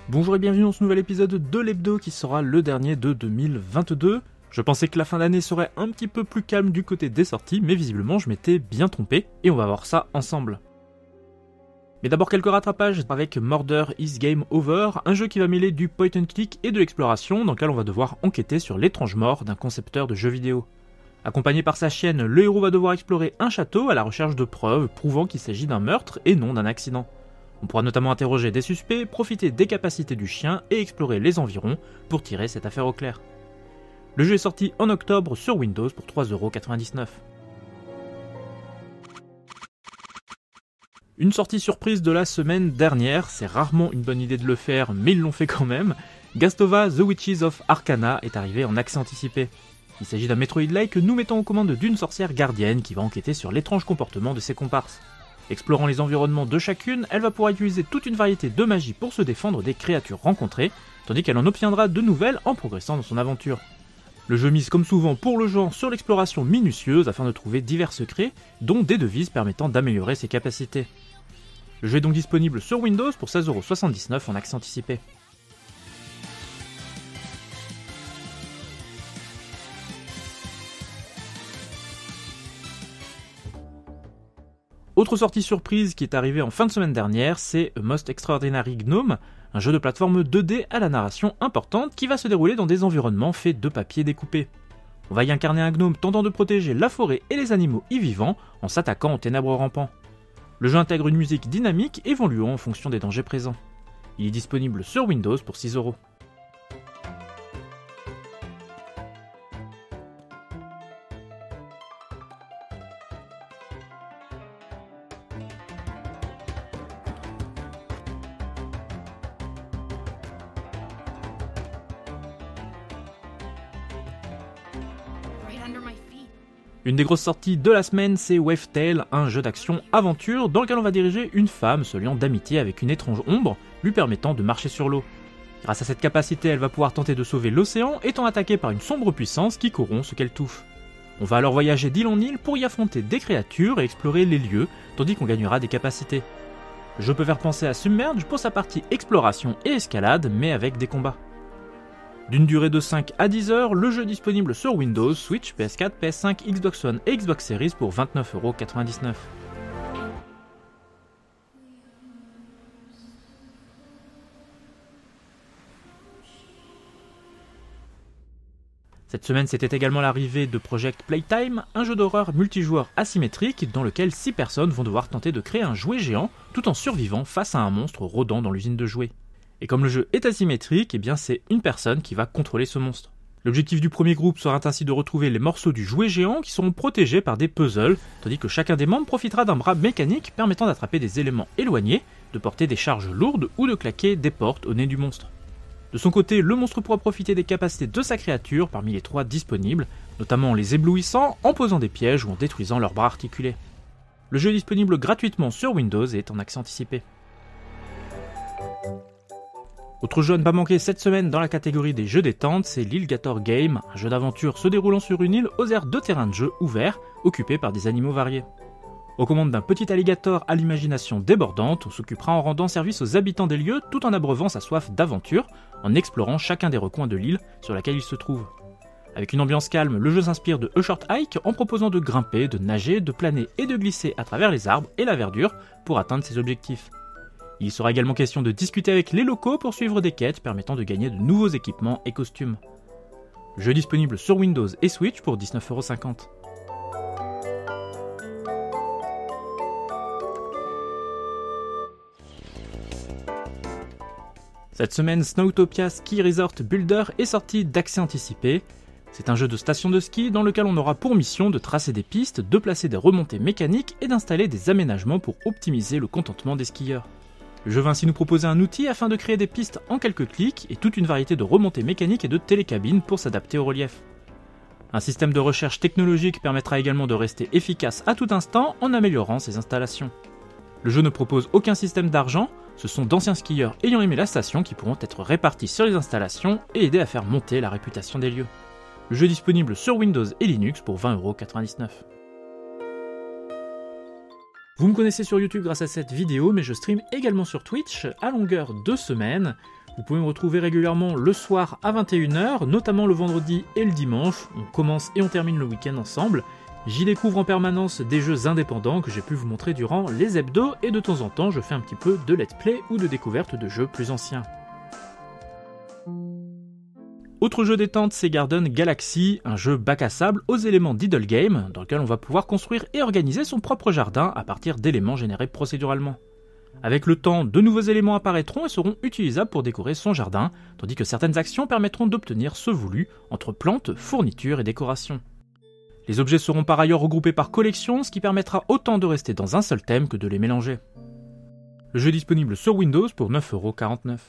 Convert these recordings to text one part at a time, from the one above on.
Bonjour et bienvenue dans ce nouvel épisode de l'Hebdo qui sera le dernier de 2022. Je pensais que la fin d'année serait un petit peu plus calme du côté des sorties, mais visiblement je m'étais bien trompé, et on va voir ça ensemble. Mais d'abord quelques rattrapages avec Murder is Game Over, un jeu qui va mêler du point and click et de l'exploration, dans lequel on va devoir enquêter sur l'étrange mort d'un concepteur de jeux vidéo. Accompagné par sa chienne, le héros va devoir explorer un château à la recherche de preuves prouvant qu'il s'agit d'un meurtre et non d'un accident. On pourra notamment interroger des suspects, profiter des capacités du chien et explorer les environs pour tirer cette affaire au clair. Le jeu est sorti en octobre sur Windows pour 3,99€. Une sortie surprise de la semaine dernière, c'est rarement une bonne idée de le faire, mais ils l'ont fait quand même. Gastova The Witches of Arcana est arrivé en accès anticipé. Il s'agit d'un Metroid-like nous mettant aux commandes d'une sorcière gardienne qui va enquêter sur l'étrange comportement de ses comparses. Explorant les environnements de chacune, elle va pouvoir utiliser toute une variété de magie pour se défendre des créatures rencontrées, tandis qu'elle en obtiendra de nouvelles en progressant dans son aventure. Le jeu mise comme souvent pour le genre sur l'exploration minutieuse afin de trouver divers secrets, dont des devises permettant d'améliorer ses capacités. Le jeu est donc disponible sur Windows pour 16,79€ en accès anticipé. Autre sortie surprise qui est arrivée en fin de semaine dernière, c'est A Most Extraordinary Gnome, un jeu de plateforme 2D à la narration importante qui va se dérouler dans des environnements faits de papier découpé. On va y incarner un gnome tentant de protéger la forêt et les animaux y vivants en s'attaquant aux ténèbres rampants. Le jeu intègre une musique dynamique évoluant en fonction des dangers présents. Il est disponible sur Windows pour 6€. Une des grosses sorties de la semaine, c'est Wavetale, un jeu d'action-aventure dans lequel on va diriger une femme se liant d'amitié avec une étrange ombre, lui permettant de marcher sur l'eau. Grâce à cette capacité, elle va pouvoir tenter de sauver l'océan, étant attaquée par une sombre puissance qui corrompt ce qu'elle touche. On va alors voyager d'île en île pour y affronter des créatures et explorer les lieux, tandis qu'on gagnera des capacités. Le jeu peut faire penser à Submerge pour sa partie exploration et escalade, mais avec des combats. D'une durée de 5 à 10 heures, le jeu est disponible sur Windows, Switch, PS4, PS5, Xbox One et Xbox Series pour 29,99€. Cette semaine, c'était également l'arrivée de Project Playtime, un jeu d'horreur multijoueur asymétrique dans lequel 6 personnes vont devoir tenter de créer un jouet géant tout en survivant face à un monstre rôdant dans l'usine de jouets. Et comme le jeu est asymétrique, eh bien c'est une personne qui va contrôler ce monstre. L'objectif du premier groupe sera ainsi de retrouver les morceaux du jouet géant qui seront protégés par des puzzles, tandis que chacun des membres profitera d'un bras mécanique permettant d'attraper des éléments éloignés, de porter des charges lourdes ou de claquer des portes au nez du monstre. De son côté, le monstre pourra profiter des capacités de sa créature parmi les 3 disponibles, notamment en les éblouissant, en posant des pièges ou en détruisant leurs bras articulés. Le jeu est disponible gratuitement sur Windows et est en accès anticipé. Autre jeu à ne pas manquer cette semaine dans la catégorie des jeux détente, c'est l'Ilgator Game, un jeu d'aventure se déroulant sur une île aux aires de terrain de jeu ouverts, occupés par des animaux variés. Aux commandes d'un petit alligator à l'imagination débordante, on s'occupera en rendant service aux habitants des lieux tout en abreuvant sa soif d'aventure, en explorant chacun des recoins de l'île sur laquelle il se trouve. Avec une ambiance calme, le jeu s'inspire de A Short Hike en proposant de grimper, de nager, de planer et de glisser à travers les arbres et la verdure pour atteindre ses objectifs. Il sera également question de discuter avec les locaux pour suivre des quêtes permettant de gagner de nouveaux équipements et costumes. Jeu disponible sur Windows et Switch pour 19,50€. Cette semaine, Snowtopia Ski Resort Builder est sorti d'accès anticipé. C'est un jeu de station de ski dans lequel on aura pour mission de tracer des pistes, de placer des remontées mécaniques et d'installer des aménagements pour optimiser le contentement des skieurs. Le jeu va ainsi nous proposer un outil afin de créer des pistes en quelques clics et toute une variété de remontées mécaniques et de télécabines pour s'adapter au relief. Un système de recherche technologique permettra également de rester efficace à tout instant en améliorant ses installations. Le jeu ne propose aucun système d'argent, ce sont d'anciens skieurs ayant aimé la station qui pourront être répartis sur les installations et aider à faire monter la réputation des lieux. Le jeu est disponible sur Windows et Linux pour 20,99€. Vous me connaissez sur YouTube grâce à cette vidéo, mais je stream également sur Twitch à longueur de semaine. Vous pouvez me retrouver régulièrement le soir à 21h, notamment le vendredi et le dimanche. On commence et on termine le week-end ensemble. J'y découvre en permanence des jeux indépendants que j'ai pu vous montrer durant les hebdos et de temps en temps je fais un petit peu de let's play ou de découverte de jeux plus anciens. Autre jeu détente, c'est Garden Galaxy, un jeu bac à sable aux éléments d'Idle Game, dans lequel on va pouvoir construire et organiser son propre jardin à partir d'éléments générés procéduralement. Avec le temps, de nouveaux éléments apparaîtront et seront utilisables pour décorer son jardin, tandis que certaines actions permettront d'obtenir ce voulu entre plantes, fournitures et décorations. Les objets seront par ailleurs regroupés par collection, ce qui permettra autant de rester dans un seul thème que de les mélanger. Le jeu est disponible sur Windows pour 9,49 €.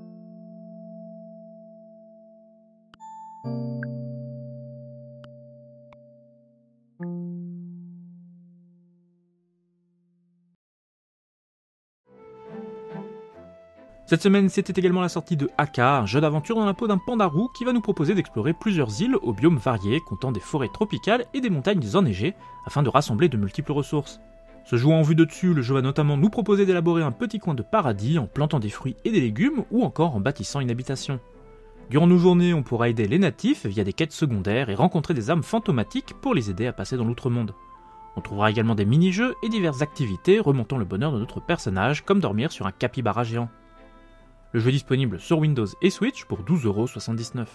Cette semaine, c'était également la sortie de Aka, un jeu d'aventure dans la peau d'un pandarou qui va nous proposer d'explorer plusieurs îles aux biomes variés, comptant des forêts tropicales et des montagnes enneigées, afin de rassembler de multiples ressources. Se jouant en vue de dessus, le jeu va notamment nous proposer d'élaborer un petit coin de paradis en plantant des fruits et des légumes, ou encore en bâtissant une habitation. Durant nos journées, on pourra aider les natifs via des quêtes secondaires et rencontrer des âmes fantomatiques pour les aider à passer dans l'outre-monde. On trouvera également des mini-jeux et diverses activités remontant le bonheur de notre personnage, comme dormir sur un capybara géant. Le jeu est disponible sur Windows et Switch pour 12,79 €.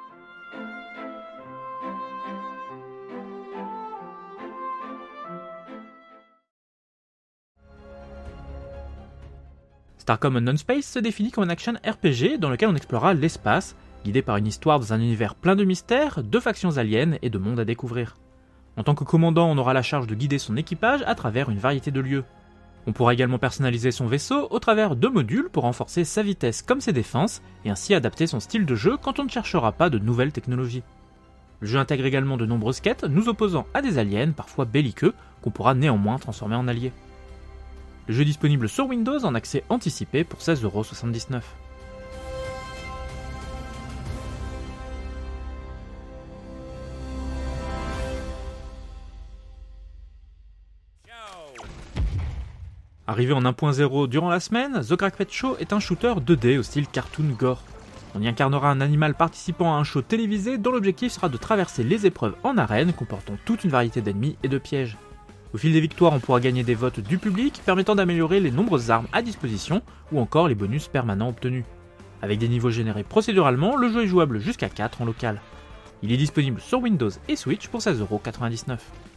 Starcom Unknown Space se définit comme un action RPG dans lequel on explorera l'espace, guidé par une histoire dans un univers plein de mystères, de factions aliens et de mondes à découvrir. En tant que commandant, on aura la charge de guider son équipage à travers une variété de lieux. On pourra également personnaliser son vaisseau au travers de modules pour renforcer sa vitesse comme ses défenses et ainsi adapter son style de jeu quand on ne cherchera pas de nouvelles technologies. Le jeu intègre également de nombreuses quêtes nous opposant à des aliens parfois belliqueux qu'on pourra néanmoins transformer en alliés. Le jeu est disponible sur Windows en accès anticipé pour 16,79 €. Arrivé en 1.0 durant la semaine, The Crackpet Show est un shooter 2D au style cartoon gore. On y incarnera un animal participant à un show télévisé dont l'objectif sera de traverser les épreuves en arène comportant toute une variété d'ennemis et de pièges. Au fil des victoires, on pourra gagner des votes du public permettant d'améliorer les nombreuses armes à disposition ou encore les bonus permanents obtenus. Avec des niveaux générés procéduralement, le jeu est jouable jusqu'à 4 en local. Il est disponible sur Windows et Switch pour 16,99 €.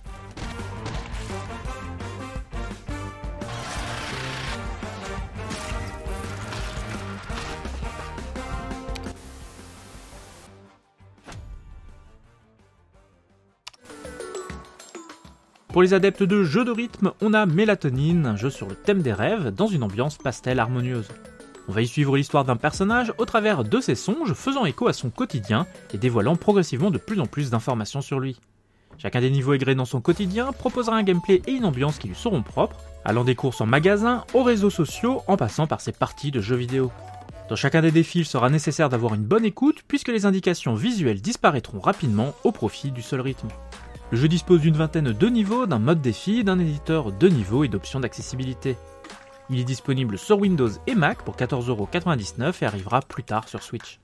Pour les adeptes de jeux de rythme, on a Mélatonine, un jeu sur le thème des rêves, dans une ambiance pastel harmonieuse. On va y suivre l'histoire d'un personnage au travers de ses songes, faisant écho à son quotidien et dévoilant progressivement de plus en plus d'informations sur lui. Chacun des niveaux aigres dans son quotidien proposera un gameplay et une ambiance qui lui seront propres, allant des courses en magasin aux réseaux sociaux en passant par ses parties de jeux vidéo. Dans chacun des défis, il sera nécessaire d'avoir une bonne écoute puisque les indications visuelles disparaîtront rapidement au profit du seul rythme. Le jeu dispose d'une vingtaine de niveaux, d'un mode défi, d'un éditeur de niveaux et d'options d'accessibilité. Il est disponible sur Windows et Mac pour 14,99 € et arrivera plus tard sur Switch.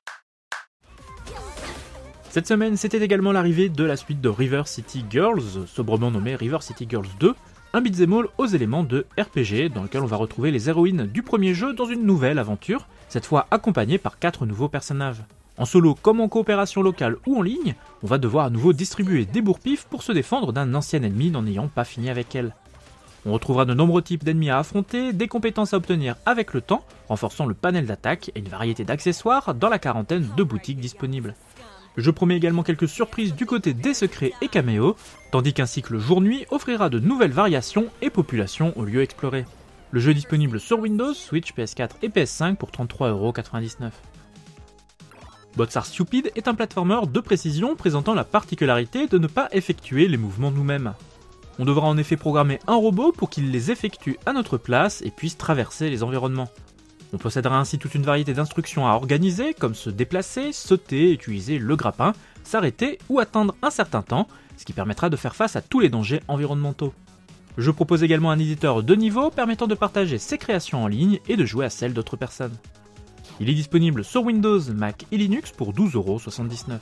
Cette semaine, c'était également l'arrivée de la suite de River City Girls, sobrement nommée River City Girls 2, un beat'em all aux éléments de RPG, dans lequel on va retrouver les héroïnes du premier jeu dans une nouvelle aventure, cette fois accompagnées par 4 nouveaux personnages. En solo comme en coopération locale ou en ligne, on va devoir à nouveau distribuer des bourre-pifs pour se défendre d'un ancien ennemi n'en ayant pas fini avec elle. On retrouvera de nombreux types d'ennemis à affronter, des compétences à obtenir avec le temps, renforçant le panel d'attaque et une variété d'accessoires dans la quarantaine de boutiques disponibles. Le jeu promet également quelques surprises du côté des secrets et caméos, tandis qu'un cycle jour-nuit offrira de nouvelles variations et populations aux lieux explorés. Le jeu est disponible sur Windows, Switch, PS4 et PS5 pour 33,99 €. Bots Are Stupid est un platformer de précision présentant la particularité de ne pas effectuer les mouvements nous-mêmes. On devra en effet programmer un robot pour qu'il les effectue à notre place et puisse traverser les environnements. On possédera ainsi toute une variété d'instructions à organiser, comme se déplacer, sauter, utiliser le grappin, s'arrêter ou atteindre un certain temps, ce qui permettra de faire face à tous les dangers environnementaux. Le jeu propose également un éditeur de niveau permettant de partager ses créations en ligne et de jouer à celles d'autres personnes. Il est disponible sur Windows, Mac et Linux pour 12,79 €.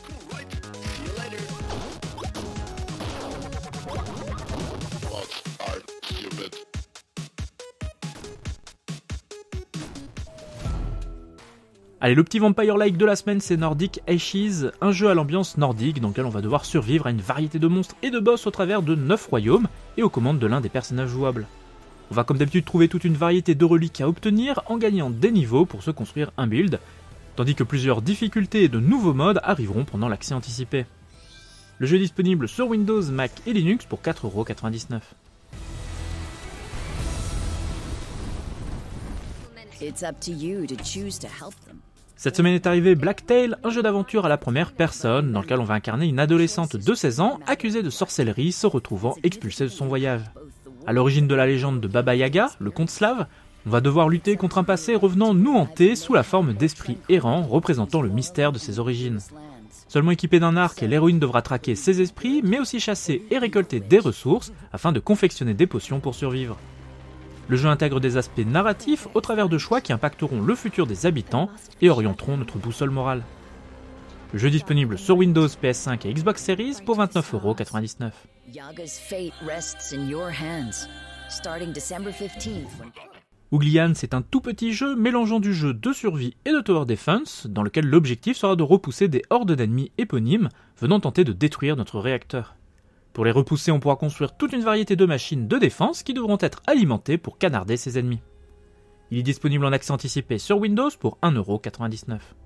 Allez, le petit vampire-like de la semaine, c'est Nordic Ashes, un jeu à l'ambiance nordique dans lequel on va devoir survivre à une variété de monstres et de boss au travers de 9 royaumes et aux commandes de l'un des personnages jouables. On va comme d'habitude trouver toute une variété de reliques à obtenir en gagnant des niveaux pour se construire un build, tandis que plusieurs difficultés et de nouveaux modes arriveront pendant l'accès anticipé. Le jeu est disponible sur Windows, Mac et Linux pour 4,99 €. It's up to you to choose to help them. Cette semaine est arrivé Blacktail, un jeu d'aventure à la première personne dans lequel on va incarner une adolescente de 16 ans accusée de sorcellerie se retrouvant expulsée de son voyage. À l'origine de la légende de Baba Yaga, le conte slave, on va devoir lutter contre un passé revenant nous hanter sous la forme d'esprits errants représentant le mystère de ses origines. Seulement équipée d'un arc, l'héroïne devra traquer ces esprits, mais aussi chasser et récolter des ressources afin de confectionner des potions pour survivre. Le jeu intègre des aspects narratifs au travers de choix qui impacteront le futur des habitants et orienteront notre boussole morale. Le jeu est disponible sur Windows, PS5 et Xbox Series pour 29,99 €. Yaga's fate rests in your hands. Starting December 15th. Ouglian, c'est un tout petit jeu mélangeant du jeu de survie et de tower defense, dans lequel l'objectif sera de repousser des hordes d'ennemis éponymes venant tenter de détruire notre réacteur. Pour les repousser, on pourra construire toute une variété de machines de défense qui devront être alimentées pour canarder ses ennemis. Il est disponible en accès anticipé sur Windows pour 1,99 €.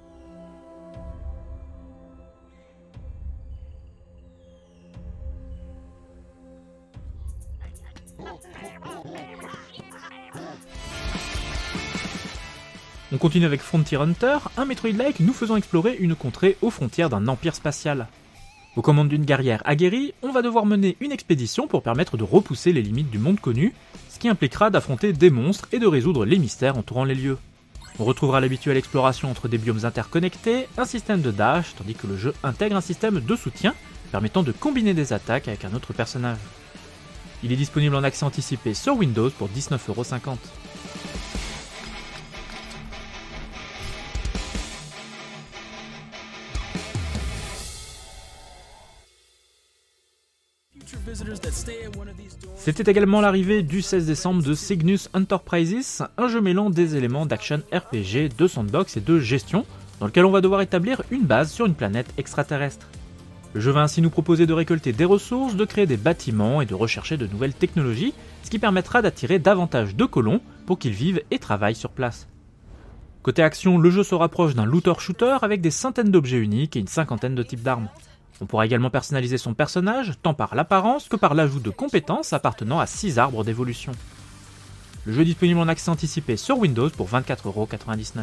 On continue avec Frontier Hunter, un Metroid-like nous faisant explorer une contrée aux frontières d'un empire spatial. Aux commandes d'une guerrière aguerrie, on va devoir mener une expédition pour permettre de repousser les limites du monde connu, ce qui impliquera d'affronter des monstres et de résoudre les mystères entourant les lieux. On retrouvera l'habituelle exploration entre des biomes interconnectés, un système de dash, tandis que le jeu intègre un système de soutien permettant de combiner des attaques avec un autre personnage. Il est disponible en accès anticipé sur Windows pour 19,50 €. C'était également l'arrivée du 16 décembre de Cygnus Enterprises, un jeu mêlant des éléments d'action RPG, de sandbox et de gestion, dans lequel on va devoir établir une base sur une planète extraterrestre. Le jeu va ainsi nous proposer de récolter des ressources, de créer des bâtiments et de rechercher de nouvelles technologies, ce qui permettra d'attirer davantage de colons pour qu'ils vivent et travaillent sur place. Côté action, le jeu se rapproche d'un looter-shooter avec des centaines d'objets uniques et une cinquantaine de types d'armes. On pourra également personnaliser son personnage, tant par l'apparence que par l'ajout de compétences appartenant à 6 arbres d'évolution. Le jeu est disponible en accès anticipé sur Windows pour 24,99 €.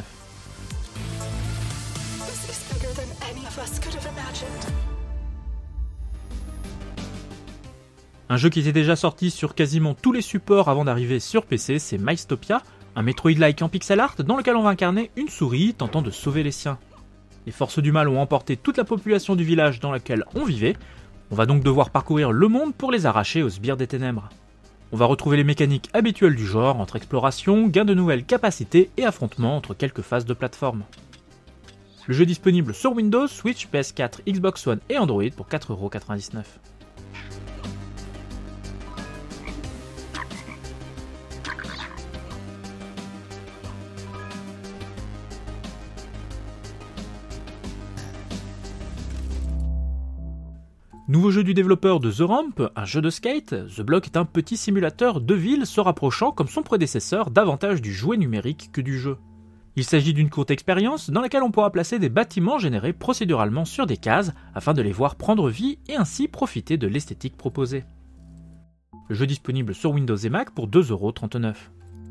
Un jeu qui était déjà sorti sur quasiment tous les supports avant d'arriver sur PC, c'est Mystopia, un Metroid-like en pixel art dans lequel on va incarner une souris tentant de sauver les siens. Les forces du mal ont emporté toute la population du village dans lequel on vivait, on va donc devoir parcourir le monde pour les arracher aux sbires des ténèbres. On va retrouver les mécaniques habituelles du genre entre exploration, gain de nouvelles capacités et affrontements entre quelques phases de plateforme. Le jeu est disponible sur Windows, Switch, PS4, Xbox One et Android pour 4,99 €. Nouveau jeu du développeur de The Ramp, un jeu de skate, The Block est un petit simulateur de ville se rapprochant comme son prédécesseur davantage du jouet numérique que du jeu. Il s'agit d'une courte expérience dans laquelle on pourra placer des bâtiments générés procéduralement sur des cases afin de les voir prendre vie et ainsi profiter de l'esthétique proposée. Le jeu est disponible sur Windows et Mac pour 2,39 €.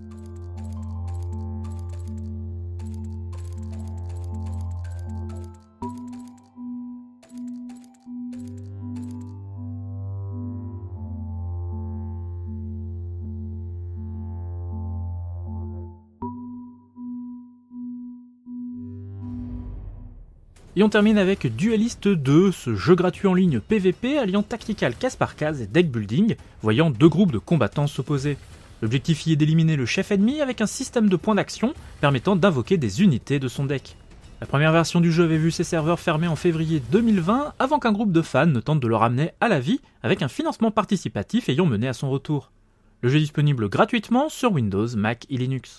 Et on termine avec Duelist 2, ce jeu gratuit en ligne PvP alliant tactical case par case et deck building, voyant deux groupes de combattants s'opposer. L'objectif y est d'éliminer le chef ennemi avec un système de points d'action permettant d'invoquer des unités de son deck. La première version du jeu avait vu ses serveurs fermés en février 2020 avant qu'un groupe de fans ne tente de le ramener à la vie avec un financement participatif ayant mené à son retour. Le jeu est disponible gratuitement sur Windows, Mac et Linux.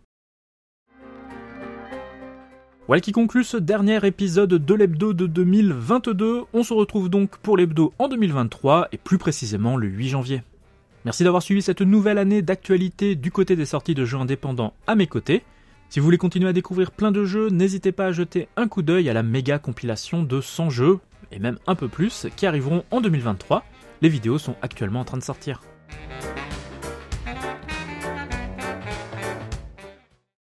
Voilà qui conclut ce dernier épisode de l'hebdo de 2022. On se retrouve donc pour l'hebdo en 2023 et plus précisément le 8 janvier. Merci d'avoir suivi cette nouvelle année d'actualité du côté des sorties de jeux indépendants à mes côtés. Si vous voulez continuer à découvrir plein de jeux, n'hésitez pas à jeter un coup d'œil à la méga compilation de 100 jeux, et même un peu plus, qui arriveront en 2023. Les vidéos sont actuellement en train de sortir.